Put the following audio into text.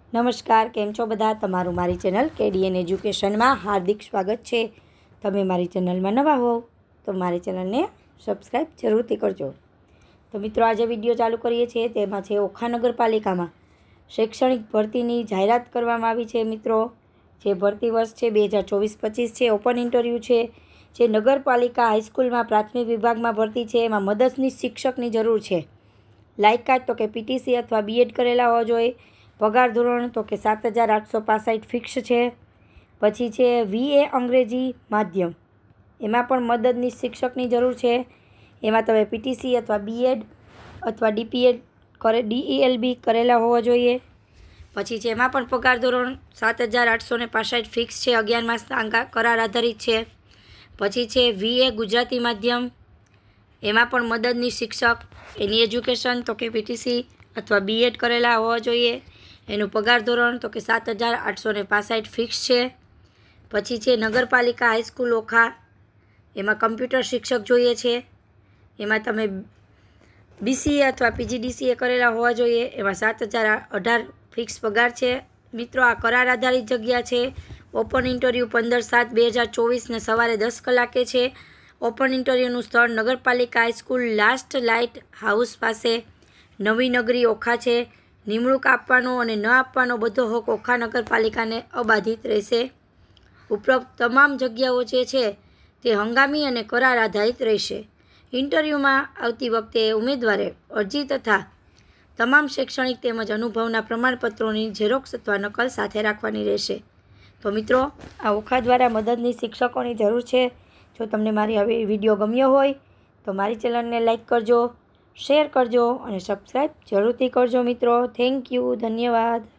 નમસ્કાર, કેમ છો બધા? તમારું મારી ચેનલ કેડીએન એજ્યુકેશનમાં હાર્દિક સ્વાગત છે. તમે મારી ચેનલમાં નવા હો તો મારી ચેનલને સબસ્ક્રાઈબ જરૂરથી કરજો. તો મિત્રો, આજે વિડીયો ચાલુ કરીએ છીએ. તેમાં છે ઓખા નગરપાલિકામાં શૈક્ષણિક ભરતીની જાહેરાત કરવામાં આવી છે. મિત્રો, જે ભરતી વર્ષ છે 2024-25 છે. ઓપન ઇન્ટરવ્યૂ છે. જે નગરપાલિકા હાઈસ્કૂલમાં પ્રાથમિક વિભાગમાં ભરતી છે. એમાં મદદનીશ શિક્ષકની જરૂર છે. લાયકાત તો કે પીટીસી અથવા બીએડ કરેલા હોવા જોઈએ. પગાર ધોરણ તો કે 7,865 ફિક્સ છે. પછી છે VA અંગ્રેજી માધ્યમ, એમાં પણ મદદનીશ શિક્ષકની જરૂર છે. એમાં તમે પીટીસી અથવા બીએડ અથવા DELB કરેલા હોવા જોઈએ. પછી છે એમાં પણ પગાર ધોરણ 7,865 ફિક્સ છે. 11 માસ કરાર આધારિત છે. પછી છે VA ગુજરાતી માધ્યમ, એમાં પણ મદદનીશ શિક્ષક, એની એજ્યુકેશન તો કે પીટીસી અથવા બીએડ કરેલા હોવા જોઈએ. એનું પગાર ધોરણ તો કે 7,865 ફિક્સ છે. પછી છે નગરપાલિકા હાઈસ્કૂલ ઓખા, એમાં કમ્પ્યુટર શિક્ષક જોઈએ છે. એમાં તમે BCA અથવા PGDCA કરેલા હોવા જોઈએ. એમાં 7,018 ફિક્સ પગાર છે. મિત્રો, આ કરાર આધારિત જગ્યા છે. ઓપન ઇન્ટરવ્યૂ 15/7/2024 ને સવારે 10 કલાકે છે. ઓપન ઇન્ટરવ્યૂનું સ્થળ નગરપાલિકા હાઈસ્કૂલ લાસ્ટ લાઇટ હાઉસ પાસે નવી નગરી ઓખા છે. નિમણૂક આપવાનો અને ન આપવાનો બધો હક ઓખા નગરપાલિકાને અબાધિત રહેશે. ઉપરોક્ત તમામ જગ્યાઓ જે છે તે હંગામી અને કરાર આધારિત રહેશે. ઇન્ટરવ્યૂમાં આવતી વખતે ઉમેદવારે અરજી તથા તમામ શૈક્ષણિક તેમજ અનુભવના પ્રમાણપત્રોની ઝેરોક્ષ અથવા નકલ સાથે રાખવાની રહેશે. તો મિત્રો, આ ઓખા દ્વારા મદદની શિક્ષકોની જરૂર છે. જો તમને મારી હવે વિડીયો ગમ્યો હોય તો મારી ચેનલને લાઈક કરજો, શેર કરજો અને સબસ્ક્રાઈબ જરૂરથી કરજો. મિત્રો, થેન્ક યુ, ધન્યવાદ.